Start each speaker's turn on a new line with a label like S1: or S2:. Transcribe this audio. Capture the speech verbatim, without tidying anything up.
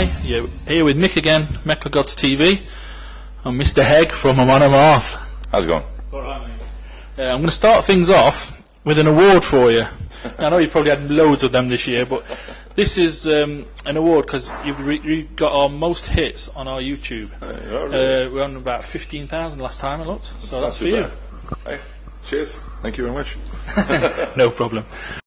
S1: Hi, you're here with Mick again, Mechagods T V. I'm Mister Hegg from Amon Amarth.
S2: How's it going?
S1: Alright, mate. Uh, I'm going to start things off with an award for you. I know you've probably had loads of them this year, but this is um, an award because you've re re got our most hits on our YouTube.
S2: Uh, really?
S1: uh, we're on about fifteen thousand last time I looked, so
S2: That's
S1: that's for
S2: not
S1: you.
S2: too bad. Hey, cheers. Thank you very much.
S1: No problem.